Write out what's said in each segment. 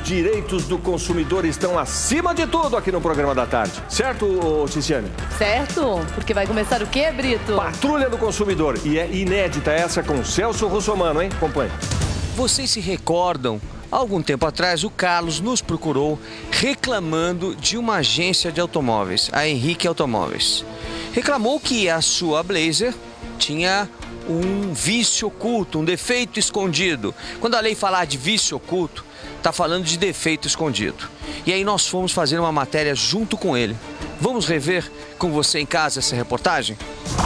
direitos do consumidor estão acima de tudo aqui no programa da tarde. Certo, Ticiane? Certo, porque vai começar o quê, Brito? Patrulha do Consumidor. E é inédita essa com Celso Russomano, hein? Acompanhe. Vocês se recordam? Há algum tempo atrás, o Carlos nos procurou reclamando de uma agência de automóveis, a Henrique Automóveis. Reclamou que a sua Blazer tinha um vício oculto, um defeito escondido. Quando a lei falar de vício oculto, está falando de defeito escondido. E aí nós fomos fazer uma matéria junto com ele. Vamos rever com você em casa essa reportagem?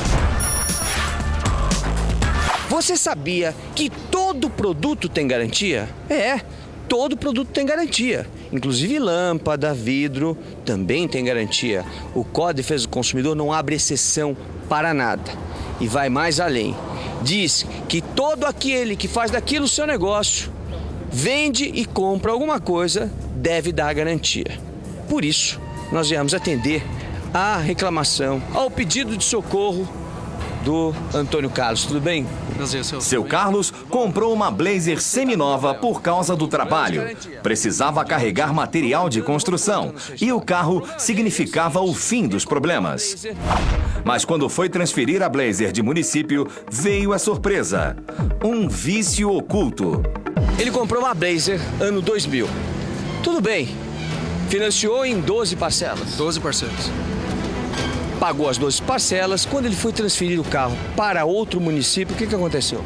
Você sabia que todo produto tem garantia? Todo produto tem garantia. Inclusive lâmpada, vidro, também tem garantia. O Código de Defesa do Consumidor não abre exceção para nada. E vai mais além. Diz que todo aquele que faz daquilo o seu negócio, vende e compra alguma coisa, deve dar garantia. Por isso, nós viemos atender à reclamação, ao pedido de socorro do Antônio Carlos. Tudo bem? Prazer, Seu Carlos comprou uma Blazer seminova por causa do trabalho. Precisava carregar material de construção e o carro significava o fim dos problemas. Mas quando foi transferir a Blazer de município, veio a surpresa. Um vício oculto. Ele comprou uma Blazer ano 2000. Tudo bem. Financiou em 12 parcelas. 12 parcelas. Pagou as 12 parcelas. Quando ele foi transferir o carro para outro município, o que aconteceu?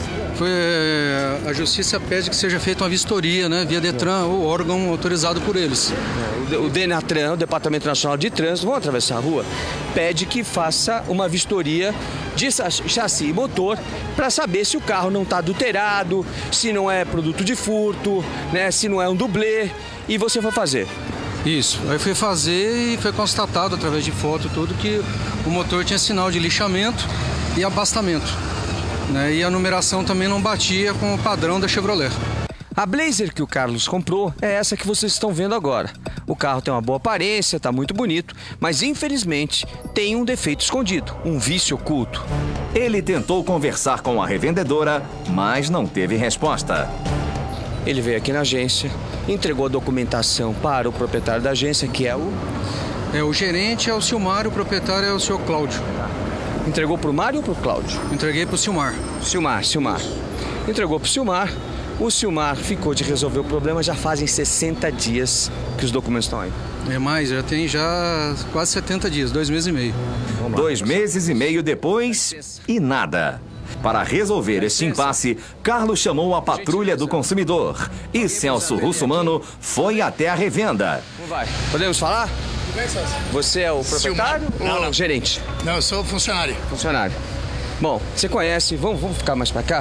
A justiça pede que seja feita uma vistoria, né, via Detran ou órgão autorizado por eles. O Denatran, o Departamento Nacional de Trânsito, vão atravessar a rua, pede que faça uma vistoria de chassi e motor para saber se o carro não está adulterado, se não é produto de furto, né, se não é um dublê. E você foi fazer? Isso. Aí fui fazer e foi constatado através de foto tudo que o motor tinha sinal de lixamento e abastamento, né? E a numeração também não batia com o padrão da Chevrolet. A Blazer que o Carlos comprou é essa que vocês estão vendo agora. O carro tem uma boa aparência, está muito bonito, mas infelizmente tem um defeito escondido, um vício oculto. Ele tentou conversar com a revendedora, mas não teve resposta. Ele veio aqui na agência, entregou a documentação para o proprietário da agência, que é o... O gerente é o Silmar, o proprietário é o senhor Cláudio. Entregou para o Mário ou para o Cláudio? Entreguei para o Silmar. Silmar. Entregou para o Silmar. O Silmar ficou de resolver o problema, já fazem 60 dias que os documentos estão aí. É mais, já tem quase 70 dias, 2 meses e meio. 2 meses e meio depois e nada. Para resolver este impasse, Carlos chamou a Patrulha do Consumidor e Celso Russomano foi até a revenda. Como vai? Podemos falar? Tudo bem, Celso? Você é o proprietário ou o gerente? Não, eu sou funcionário. Funcionário. Bom, você conhece, vamos ficar mais pra cá?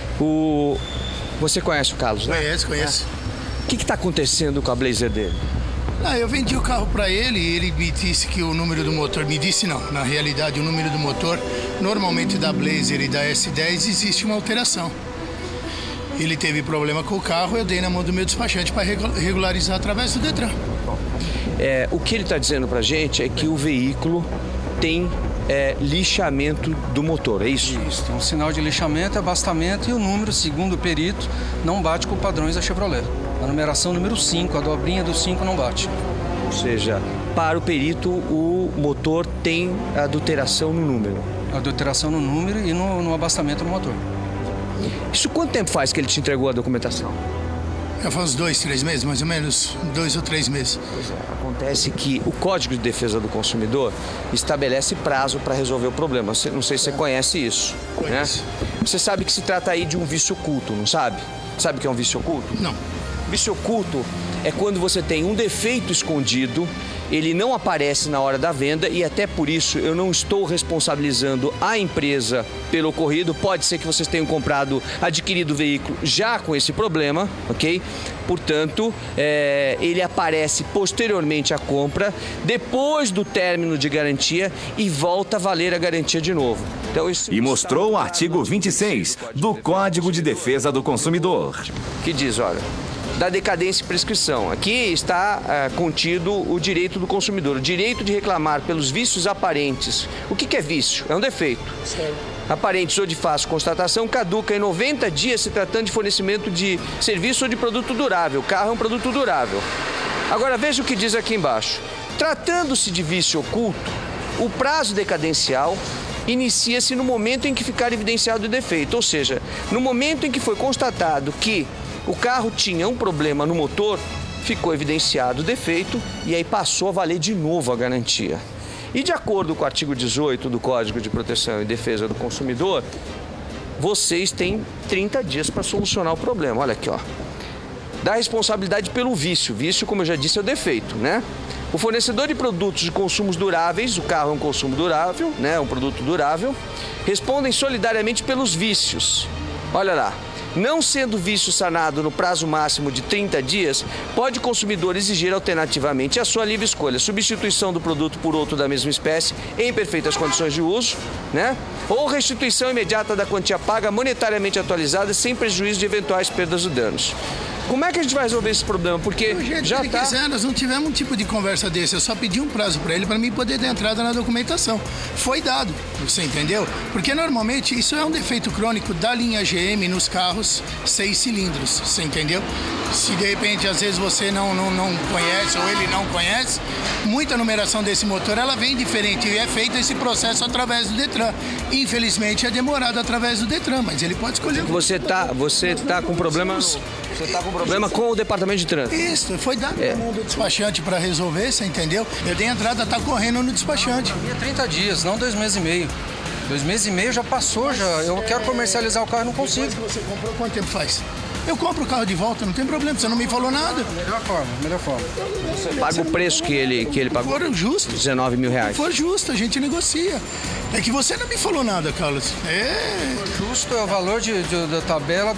Você conhece o Carlos, né? Conheço. O que está acontecendo com a Blazer dele? Eu vendi o carro para ele e ele me disse que o número do motor... Me disse não, na realidade o número do motor, normalmente da Blazer e da S10 existe uma alteração. Ele teve problema com o carro, eu dei na mão do meu despachante para regularizar através do Detran. O que ele está dizendo pra gente é que o veículo tem lixamento do motor, é isso? Isso, tem um sinal de lixamento, abastamento e o número, segundo o perito, não bate com padrões da Chevrolet. A numeração número 5, a dobrinha do 5 não bate. Ou seja, para o perito, o motor tem adulteração no número. Adulteração no número e no abastamento do motor. Isso quanto tempo faz que ele te entregou a documentação? Já faz uns 2, 3 meses, mais ou menos, 2 ou 3 meses. Pois é, acontece que o Código de Defesa do Consumidor estabelece prazo para resolver o problema. Não sei se você conhece isso. Conheço. Né? Você sabe que se trata aí de um vício oculto, não sabe? Sabe o que é um vício oculto? Não. Vício oculto é quando você tem um defeito escondido, ele não aparece na hora da venda e até por isso eu não estou responsabilizando a empresa pelo ocorrido. Pode ser que vocês tenham adquirido o veículo já com esse problema, ok? Portanto, ele aparece posteriormente à compra, depois do término de garantia e volta a valer a garantia de novo. Então, e mostrou o artigo 26 do Código de Defesa do Consumidor. Que diz, olha, da decadência e prescrição. Aqui está contido o direito do consumidor, o direito de reclamar pelos vícios aparentes. O que é vício? É um defeito. Certo. aparentes ou de fácil constatação, caduca em 90 dias se tratando de fornecimento de serviço ou de produto durável. O carro é um produto durável. Agora veja o que diz aqui embaixo. Tratando-se de vício oculto, o prazo decadencial inicia-se no momento em que ficar evidenciado o defeito, ou seja, no momento em que foi constatado que o carro tinha um problema no motor, ficou evidenciado o defeito e aí passou a valer de novo a garantia. E de acordo com o artigo 18 do Código de Proteção e Defesa do Consumidor, vocês têm 30 dias para solucionar o problema. Olha aqui, ó. Da responsabilidade pelo vício. Vício, como eu já disse, é o defeito, né? O fornecedor de produtos de consumos duráveis, o carro é um consumo durável, né? Um produto durável, respondem solidariamente pelos vícios. Olha lá. Não sendo vício sanado no prazo máximo de 30 dias, pode o consumidor exigir alternativamente a sua livre escolha, substituição do produto por outro da mesma espécie em perfeitas condições de uso, né? Ou restituição imediata da quantia paga monetariamente atualizada sem prejuízo de eventuais perdas ou danos. Como é que a gente vai resolver esse problema? Porque já tá... Nós não tivemos um tipo de conversa desse, eu só pedi um prazo para ele para mim poder dar entrada na documentação. Foi dado, você entendeu? Porque normalmente isso é um defeito crônico da linha GM nos carros 6 cilindros, você entendeu? Se de repente às vezes você não conhece ou ele não conhece, muita numeração desse motor ela vem diferente e é feito esse processo através do Detran. Infelizmente é demorado através do Detran, mas ele pode escolher. Você tá com problema... Você está com problema com o departamento de trânsito. Isso, foi dado na mão do despachante para resolver, você entendeu? Eu dei entrada, tá correndo no despachante. 30 dias, não 2 meses e meio. 2 meses e meio já passou, já. Eu quero comercializar o carro e não consigo. Você comprou quanto tempo faz? Eu compro o carro de volta, não tem problema, você não me falou nada. Melhor forma, melhor forma. Você paga o preço que ele pagou? For justo. 19 mil reais. Se for justo, a gente negocia. É que você não me falou nada, Carlos. Justo é o valor da tabela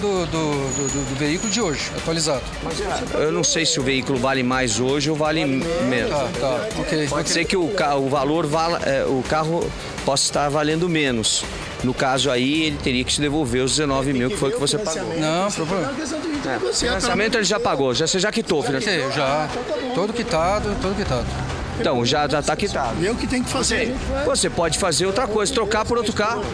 do veículo de hoje, atualizado. Eu não sei se o veículo vale mais hoje ou vale menos. Tá, ok. Pode ser que o carro possa estar valendo menos. No caso aí, ele teria que te devolver os 19 mil que foi que você pagou. Não, problema. O financiamento ele já pagou, você já quitou o financiamento? Já, todo quitado. Então, já está quitado. Eu que tenho que fazer. Você pode fazer outra coisa, trocar por outro carro.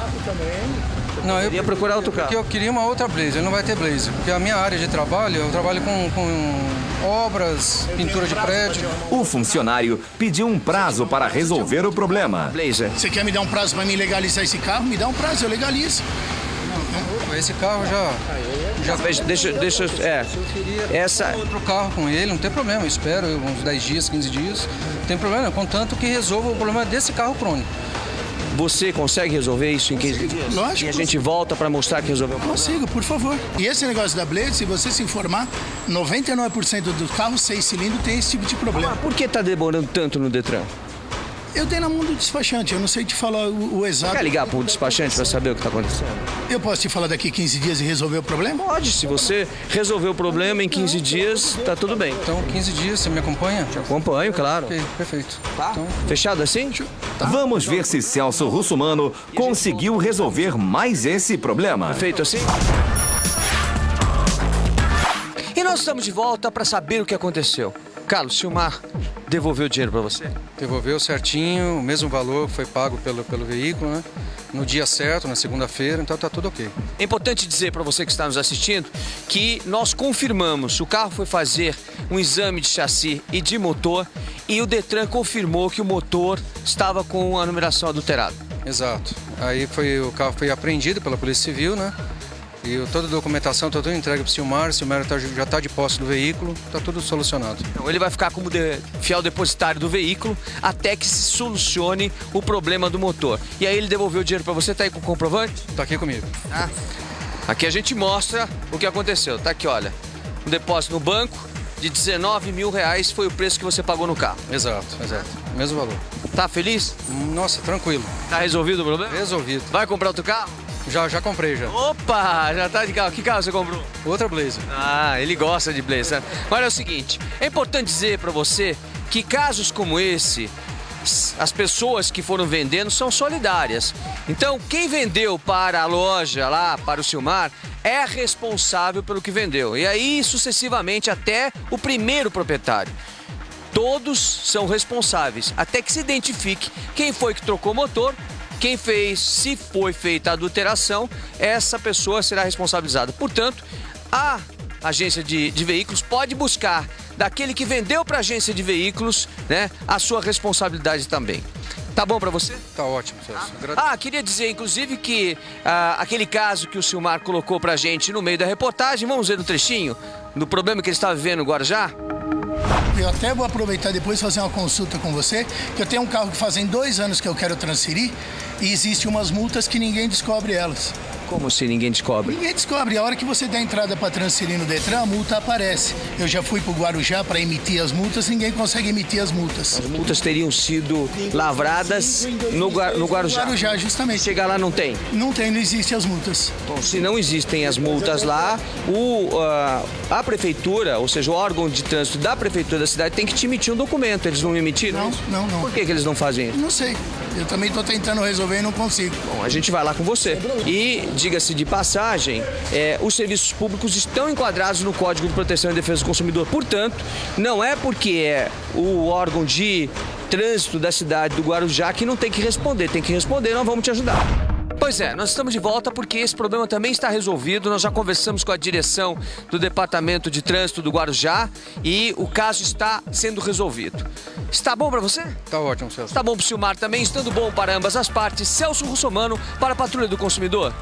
Não, eu ia procurar outro carro. Eu queria uma outra Blazer, não vai ter Blazer. Porque a minha área de trabalho, eu trabalho com obras, pintura de prédio. O funcionário pediu um prazo para resolver o problema. Blazer. Você quer me dar um prazo para mim legalizar esse carro? Me dá um prazo, eu legalizo. Esse carro já deixa essa outro carro com ele, não tem problema, eu espero uns 10 dias, 15 dias, não tem problema, contanto que resolva o problema desse carro crônico. Você consegue resolver isso em 15 dias? Lógico. E a gente volta para mostrar que resolveu o problema? Consigo, por favor. E esse negócio da Blazer, se você se informar, 99% dos carros 6 cilindros tem esse tipo de problema. Por que está demorando tanto no Detran? Eu dei na mão do despachante, eu não sei te falar o exato. Quer ligar para o despachante para saber o que está acontecendo? Eu posso te falar daqui 15 dias e resolver o problema? Pode, se você resolver o problema em 15 dias, tá tudo bem. Então, 15 dias, você me acompanha? Te acompanho, claro. Ok, perfeito. Tá? Então... Fechado assim? Tá. Vamos ver se Celso Russomano conseguiu resolver mais esse problema. Perfeito assim? E nós estamos de volta para saber o que aconteceu. Carlos, Silmar devolveu o dinheiro para você? Devolveu certinho, o mesmo valor foi pago pelo veículo, né? No dia certo, na segunda-feira, então tá tudo ok. É importante dizer para você que está nos assistindo que nós confirmamos, o carro foi fazer um exame de chassi e de motor e o Detran confirmou que o motor estava com a numeração adulterada. Exato. Aí o carro foi apreendido pela Polícia Civil, né? E toda a documentação está tudo entregue para o Silmar já está de posse do veículo, está tudo solucionado. Então, ele vai ficar como fiel depositário do veículo até que se solucione o problema do motor. E aí ele devolveu o dinheiro para você, tá aí com o comprovante? Está aqui comigo. Ah. Aqui a gente mostra o que aconteceu. Tá aqui, olha, um depósito no banco de 19 mil reais foi o preço que você pagou no carro. Exato, mesmo valor. Tá feliz? Nossa, tranquilo. Tá resolvido o problema? Resolvido. Vai comprar outro carro? Já comprei já. Opa, já tá de carro. Que carro você comprou? Outra Blazer. Ah, ele gosta de Blazer. Olha, é o seguinte, é importante dizer para você que casos como esse, as pessoas que foram vendendo são solidárias. Então, quem vendeu para a loja lá, para o Silmar, é responsável pelo que vendeu. E aí, sucessivamente, até o primeiro proprietário. Todos são responsáveis, até que se identifique quem foi que trocou o motor, quem fez, se foi feita a adulteração, essa pessoa será responsabilizada. Portanto, a agência de veículos pode buscar daquele que vendeu para a agência de veículos, né, a sua responsabilidade também. Tá bom para você? Tá ótimo, Celso. Queria dizer, inclusive, que aquele caso que o Silmar colocou pra gente no meio da reportagem, vamos ver no trechinho, do problema que ele estava vivendo no Guarujá? Eu até vou aproveitar depois e fazer uma consulta com você, que eu tenho um carro que fazem 2 anos que eu quero transferir e existem umas multas que ninguém descobre elas. Como se ninguém descobre? Ninguém descobre. A hora que você dá entrada para transferir no Detran, a multa aparece. Eu já fui para o Guarujá para emitir as multas, ninguém consegue emitir as multas. As multas teriam sido lavradas no Guarujá. No Guarujá, justamente. Chegar lá não tem? Não tem, não existem as multas. Bom, se não existem as multas lá, a prefeitura, ou seja, o órgão de trânsito da prefeitura da cidade tem que te emitir um documento. Eles não emitiram? Não. Por que eles não fazem isso? Não sei. Eu também estou tentando resolver e não consigo. Bom, a gente vai lá com você. E, diga-se de passagem, os serviços públicos estão enquadrados no Código de Proteção e Defesa do Consumidor. Portanto, não é porque é o órgão de trânsito da cidade do Guarujá que não tem que responder. Tem que responder, nós vamos te ajudar. Pois é, nós estamos de volta porque esse problema também está resolvido. Nós já conversamos com a direção do Departamento de Trânsito do Guarujá e o caso está sendo resolvido. Está bom para você? Tá ótimo, Celso. Está bom para o Silmar também, estando bom para ambas as partes. Celso Russomano para a Patrulha do Consumidor.